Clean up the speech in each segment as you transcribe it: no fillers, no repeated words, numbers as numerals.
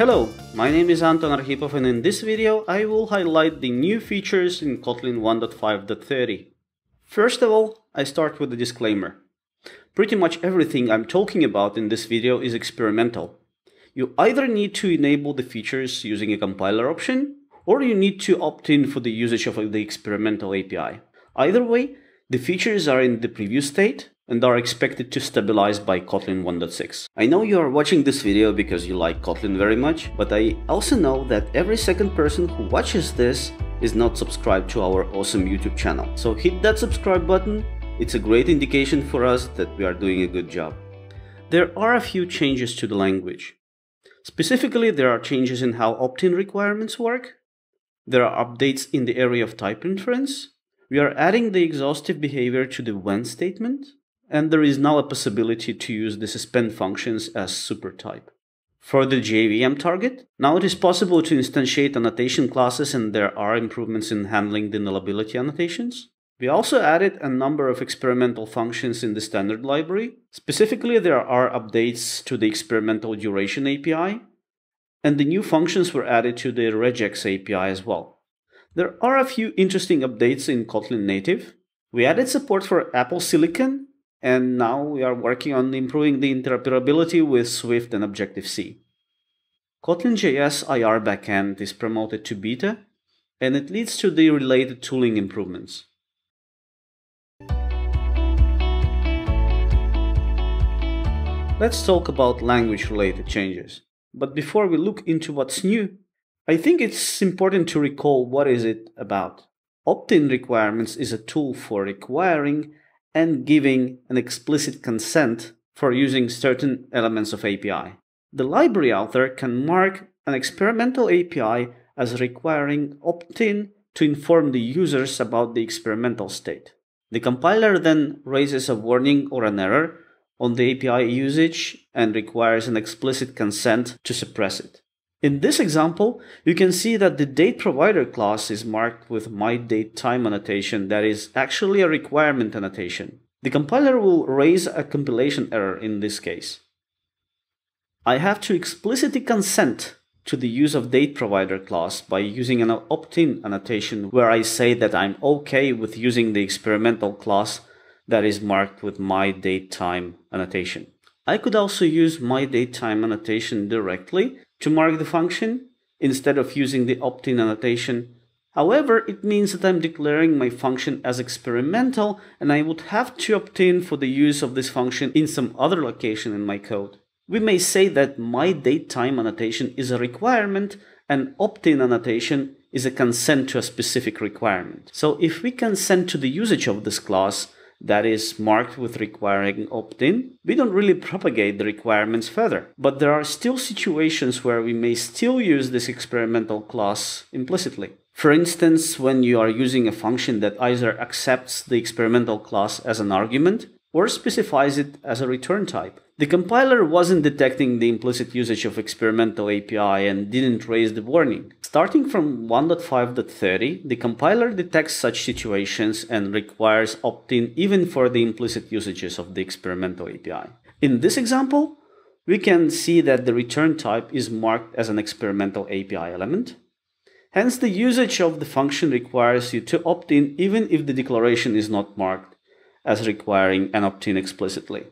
Hello, my name is Anton Arhipov, and in this video I will highlight the new features in Kotlin 1.5.30. First of all, I start with a disclaimer. Pretty much everything I'm talking about in this video is experimental. You either need to enable the features using a compiler option, or you need to opt in for the usage of the experimental API. Either way, the features are in the preview state and are expected to stabilize by Kotlin 1.6. I know you are watching this video because you like Kotlin very much, but I also know that every second person who watches this is not subscribed to our awesome YouTube channel. So hit that subscribe button. It's a great indication for us that we are doing a good job. There are a few changes to the language. Specifically, there are changes in how opt-in requirements work. There are updates in the area of type inference. We are adding the exhaustive behavior to the when statement. And there is now a possibility to use the suspend functions as supertype. For the JVM target, now it is possible to instantiate annotation classes, and there are improvements in handling the nullability annotations. We also added a number of experimental functions in the standard library. Specifically, there are updates to the experimental duration API, and the new functions were added to the Regex API as well. There are a few interesting updates in Kotlin native. We added support for Apple Silicon, and now we are working on improving the interoperability with Swift and Objective-C. Kotlin.js IR backend is promoted to beta, and it leads to the related tooling improvements. Let's talk about language-related changes. But before we look into what's new, I think it's important to recall what is it about. Opt-in requirements is a tool for requiring and giving an explicit consent for using certain elements of API. The library author can mark an experimental API as requiring opt-in to inform the users about the experimental state. The compiler then raises a warning or an error on the API usage and requires an explicit consent to suppress it. In this example, you can see that the dateProvider class is marked with myDateTime annotation that is actually a requirement annotation. The compiler will raise a compilation error in this case. I have to explicitly consent to the use of dateProvider class by using an opt-in annotation where I say that I'm okay with using the experimental class that is marked with myDateTime annotation. I could also use myDateTime annotation directly to mark the function instead of using the opt-in annotation. However, it means that I'm declaring my function as experimental, and I would have to opt in for the use of this function in some other location in my code. We may say that myDateTime annotation is a requirement and opt-in annotation is a consent to a specific requirement. So if we consent to the usage of this class that is marked with requiring opt-in, we don't really propagate the requirements further. But there are still situations where we may still use this experimental class implicitly. For instance, when you are using a function that either accepts the experimental class as an argument or specifies it as a return type. The compiler wasn't detecting the implicit usage of experimental API and didn't raise the warning. Starting from 1.5.30, the compiler detects such situations and requires opt-in even for the implicit usages of the experimental API. In this example, we can see that the return type is marked as an experimental API element. Hence, the usage of the function requires you to opt in even if the declaration is not marked as requiring an opt-in explicitly.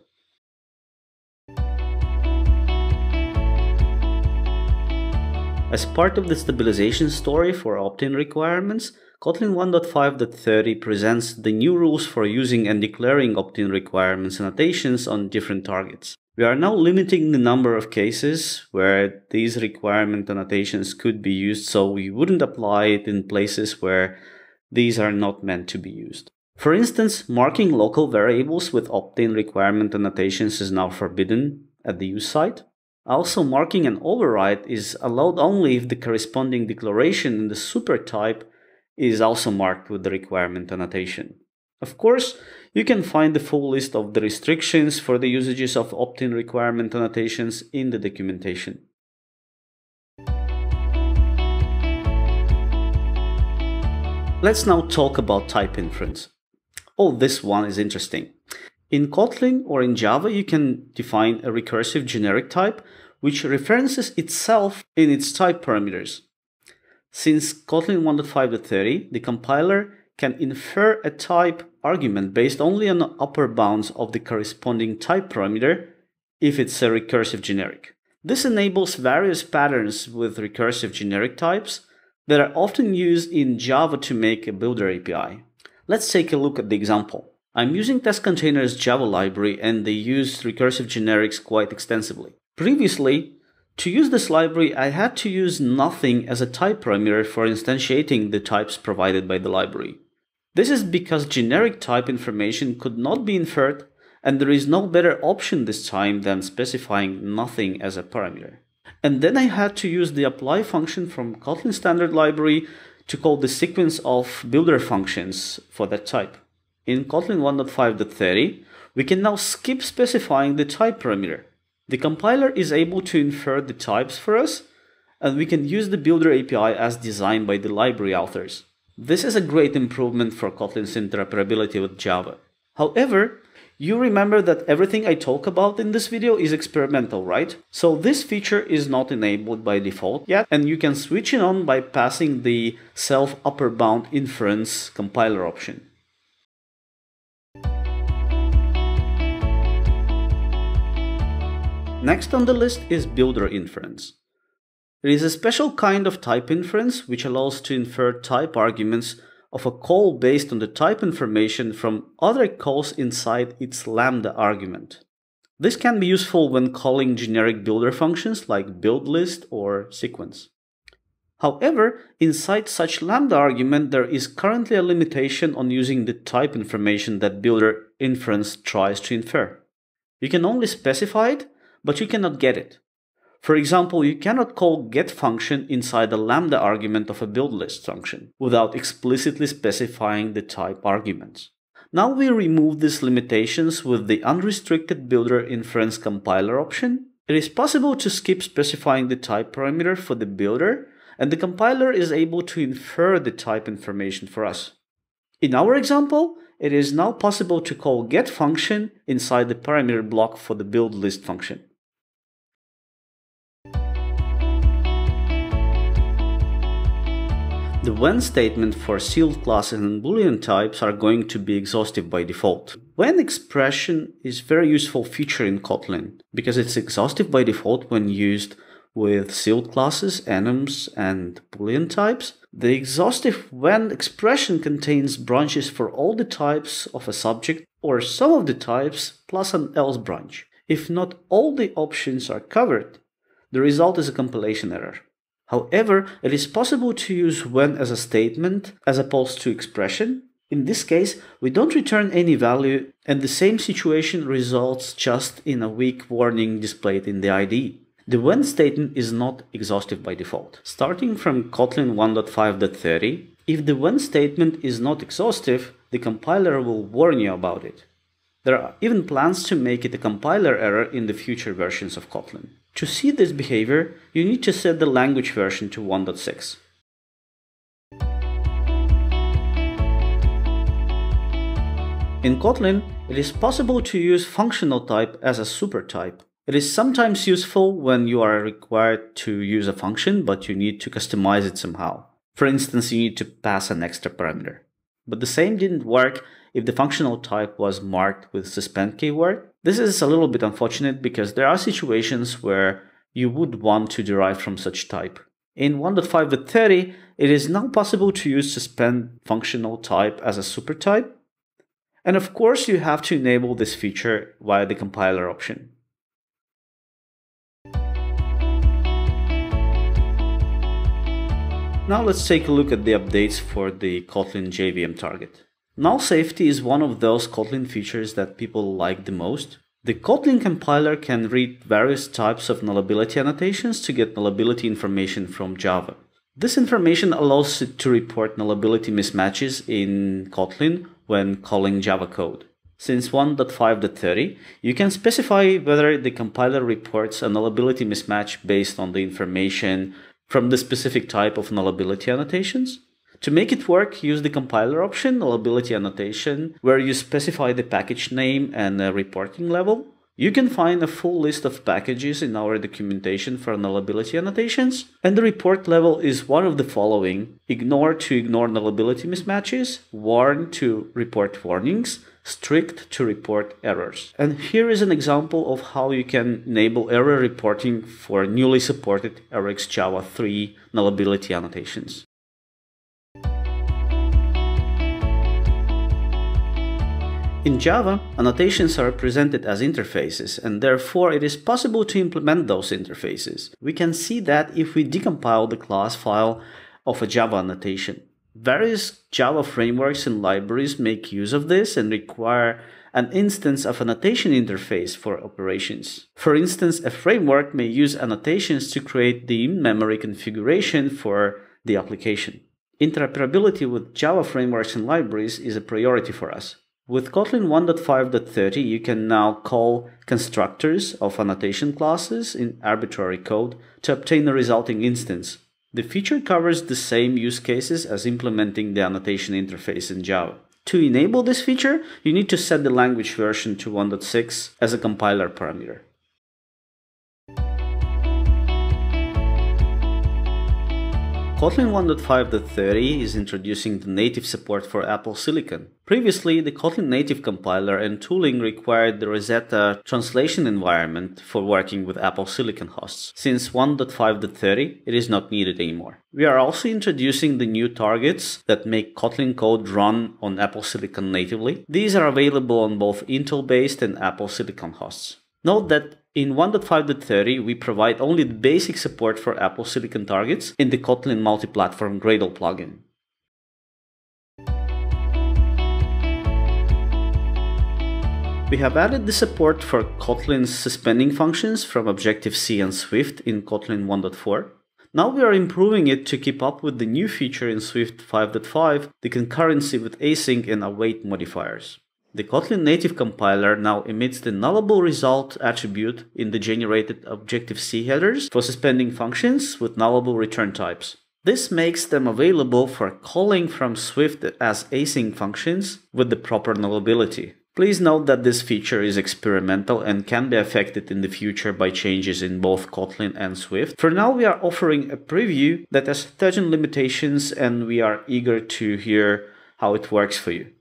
As part of the stabilization story for opt-in requirements, Kotlin 1.5.30 presents the new rules for using and declaring opt-in requirements annotations on different targets. We are now limiting the number of cases where these requirement annotations could be used, so we wouldn't apply it in places where these are not meant to be used. For instance, marking local variables with opt-in requirement annotations is now forbidden at the use site. Also, marking an override is allowed only if the corresponding declaration in the supertype is also marked with the requirement annotation. Of course, you can find the full list of the restrictions for the usages of opt-in requirement annotations in the documentation. Let's now talk about type inference. Oh, this one is interesting. In Kotlin or in Java, you can define a recursive generic type which references itself in its type parameters. Since Kotlin 1.5.30, the compiler can infer a type argument based only on the upper bounds of the corresponding type parameter if it's a recursive generic. This enables various patterns with recursive generic types that are often used in Java to make a builder API. Let's take a look at the example. I'm using test containers Java library and they use recursive generics quite extensively. Previously, to use this library, I had to use nothing as a type parameter for instantiating the types provided by the library. This is because generic type information could not be inferred, and there is no better option this time than specifying nothing as a parameter. And then I had to use the apply function from Kotlin standard library to call the sequence of builder functions for that type. In Kotlin 1.5.30, we can now skip specifying the type parameter. The compiler is able to infer the types for us, and we can use the builder API as designed by the library authors. This is a great improvement for Kotlin's interoperability with Java. However, you remember that everything I talk about in this video is experimental, right? So this feature is not enabled by default yet, and you can switch it on by passing the self upper bound inference compiler option. Next on the list is builder inference. It is a special kind of type inference which allows to infer type arguments of a call based on the type information from other calls inside its lambda argument. This can be useful when calling generic builder functions like build list or sequence. However, inside such lambda argument, there is currently a limitation on using the type information that builder inference tries to infer. You can only specify it, but you cannot get it. For example, you cannot call get function inside the lambda argument of a build list function without explicitly specifying the type arguments. Now we remove these limitations with the unrestricted builder inference compiler option. It is possible to skip specifying the type parameter for the builder, and the compiler is able to infer the type information for us. In our example, it is now possible to call get function inside the parameter block for the build list function. The when statement for sealed classes and Boolean types are going to be exhaustive by default. When expression is a very useful feature in Kotlin because it's exhaustive by default when used with sealed classes, enums, and Boolean types. The exhaustive when expression contains branches for all the types of a subject or some of the types plus an else branch. If not all the options are covered, the result is a compilation error. However, it is possible to use when as a statement as opposed to expression. In this case, we don't return any value and the same situation results just in a weak warning displayed in the IDE. The when statement is not exhaustive by default. Starting from Kotlin 1.5.30, if the when statement is not exhaustive, the compiler will warn you about it. There are even plans to make it a compiler error in the future versions of Kotlin. To see this behavior, you need to set the language version to 1.6. In Kotlin, it is possible to use functional type as a supertype. It is sometimes useful when you are required to use a function, but you need to customize it somehow. For instance, you need to pass an extra parameter. But the same didn't work if the functional type was marked with suspend keyword. This is a little bit unfortunate because there are situations where you would want to derive from such type. In 1.5.30, it is now possible to use suspend functional type as a supertype. And of course, you have to enable this feature via the compiler option. Now let's take a look at the updates for the Kotlin JVM target. Null safety is one of those Kotlin features that people like the most. The Kotlin compiler can read various types of nullability annotations to get nullability information from Java. This information allows it to report nullability mismatches in Kotlin when calling Java code. Since 1.5.30, you can specify whether the compiler reports a nullability mismatch based on the information from the specific type of nullability annotations. To make it work, use the compiler option, nullability annotation, where you specify the package name and the reporting level. You can find a full list of packages in our documentation for nullability annotations, and the report level is one of the following: ignore to ignore nullability mismatches, warn to report warnings, strict to report errors. And here is an example of how you can enable error reporting for newly supported Regex Java 3 nullability annotations. In Java, annotations are represented as interfaces, and therefore it is possible to implement those interfaces. We can see that if we decompile the class file of a Java annotation. Various Java frameworks and libraries make use of this and require an instance of annotation interface for operations. For instance, a framework may use annotations to create the in-memory configuration for the application. Interoperability with Java frameworks and libraries is a priority for us. With Kotlin 1.5.30, you can now call constructors of annotation classes in arbitrary code to obtain a resulting instance. The feature covers the same use cases as implementing the annotation interface in Java. To enable this feature, you need to set the language version to 1.6 as a compiler parameter. Kotlin 1.5.30 is introducing the native support for Apple Silicon. Previously, the Kotlin native compiler and tooling required the Rosetta translation environment for working with Apple Silicon hosts. Since 1.5.30, it is not needed anymore. We are also introducing the new targets that make Kotlin code run on Apple Silicon natively. These are available on both Intel-based and Apple Silicon hosts. Note that in 1.5.30, we provide only the basic support for Apple Silicon targets in the Kotlin multi-platform Gradle plugin. We have added the support for Kotlin's suspending functions from Objective-C and Swift in Kotlin 1.4. Now we are improving it to keep up with the new feature in Swift 5.5, the concurrency with async and await modifiers. The Kotlin native compiler now emits the nullable result attribute in the generated Objective-C headers for suspending functions with nullable return types. This makes them available for calling from Swift as async functions with the proper nullability. Please note that this feature is experimental and can be affected in the future by changes in both Kotlin and Swift. For now, we are offering a preview that has certain limitations, and we are eager to hear how it works for you.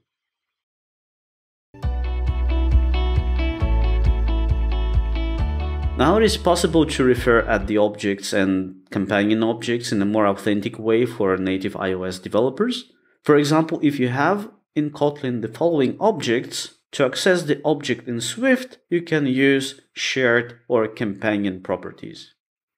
Now it is possible to refer at the objects and companion objects in a more authentic way for native iOS developers. For example, if you have in Kotlin the following objects, to access the object in Swift, you can use shared or companion properties.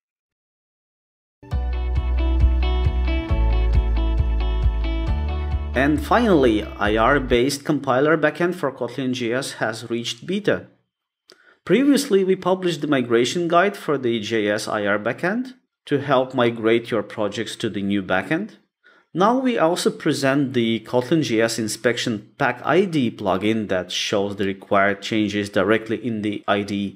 And finally, IR-based compiler backend for Kotlin.js has reached beta. Previously, we published the migration guide for the JS IR backend to help migrate your projects to the new backend. Now we also present the Kotlin.js inspection pack ID plugin that shows the required changes directly in the IDE.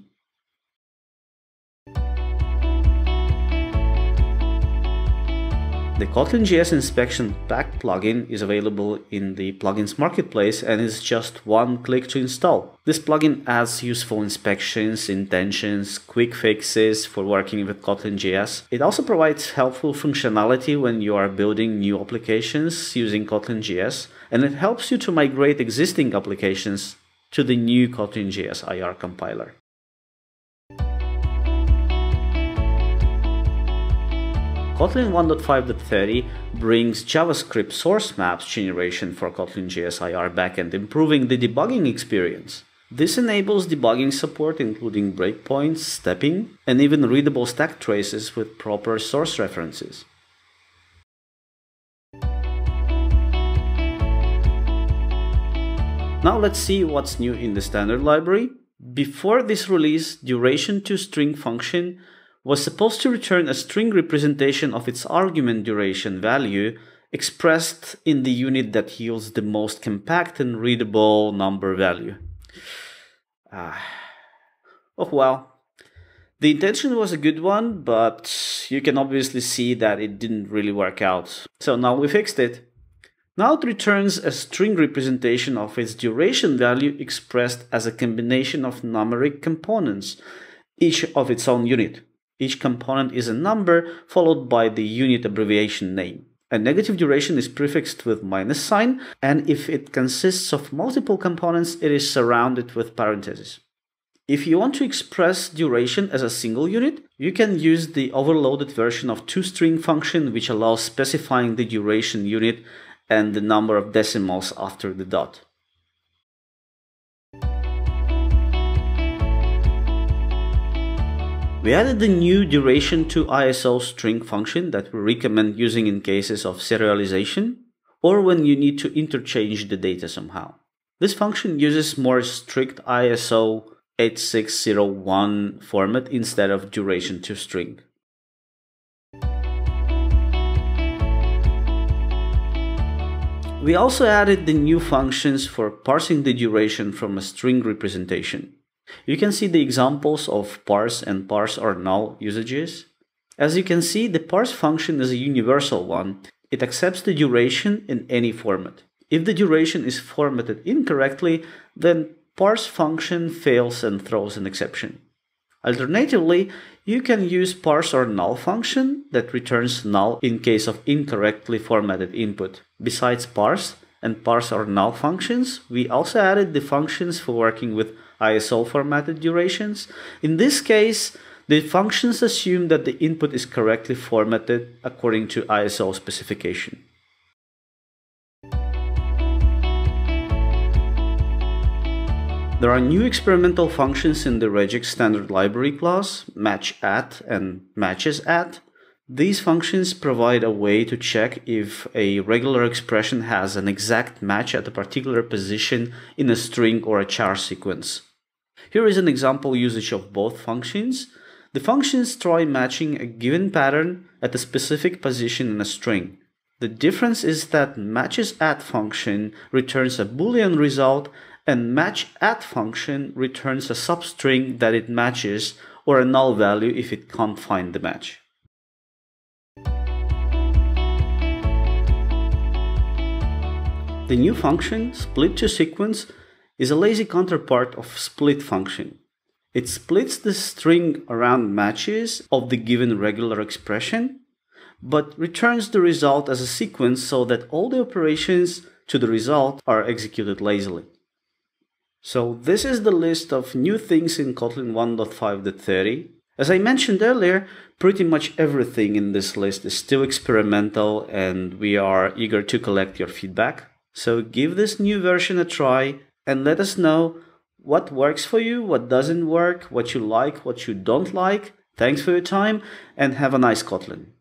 The Kotlin.js inspection pack plugin is available in the plugins marketplace and is just one click to install. This plugin adds useful inspections, intentions, quick fixes for working with Kotlin.js. It also provides helpful functionality when you are building new applications using Kotlin.js, and it helps you to migrate existing applications to the new Kotlin.js IR compiler. Kotlin 1.5.30 brings JavaScript source maps generation for Kotlin.js IR backend, improving the debugging experience. This enables debugging support including breakpoints, stepping, and even readable stack traces with proper source references. Now let's see what's new in the standard library. Before this release, Duration.toString function was supposed to return a string representation of its argument duration value expressed in the unit that yields the most compact and readable number value. Oh well. The intention was a good one, but you can obviously see that it didn't really work out. So now we fixed it. Now it returns a string representation of its duration value expressed as a combination of numeric components, each of its own unit. Each component is a number followed by the unit abbreviation name. A negative duration is prefixed with minus sign, and if it consists of multiple components, it is surrounded with parentheses. If you want to express duration as a single unit, you can use the overloaded version of toString function, which allows specifying the duration unit and the number of decimals after the dot. We added the new Duration.toIsoString function that we recommend using in cases of serialization or when you need to interchange the data somehow. This function uses more strict ISO 8601 format instead of Duration.toString. We also added the new functions for parsing the duration from a string representation. You can see the examples of parse and parse or null usages. As you can see, the parse function is a universal one. It accepts the duration in any format. If the duration is formatted incorrectly, then parse function fails and throws an exception. Alternatively, you can use parse or null function that returns null in case of incorrectly formatted input. Besides parse and parse or null functions, we also added the functions for working with ISO formatted durations. In this case, the functions assume that the input is correctly formatted according to ISO specification. There are new experimental functions in the Regex standard library class, matchAt and matchesAt. These functions provide a way to check if a regular expression has an exact match at a particular position in a string or a char sequence. Here is an example usage of both functions. The functions try matching a given pattern at a specific position in a string. The difference is that matchesAt function returns a Boolean result and matchAt function returns a substring that it matches or a null value if it can't find the match. The new function, split2sequence, is a lazy counterpart of split function. It splits the string around matches of the given regular expression, but returns the result as a sequence so that all the operations to the result are executed lazily. So this is the list of new things in Kotlin 1.5.30. As I mentioned earlier, pretty much everything in this list is still experimental and we are eager to collect your feedback. So give this new version a try and let us know what works for you, what doesn't work, what you like, what you don't like. Thanks for your time and have a nice Kotlin.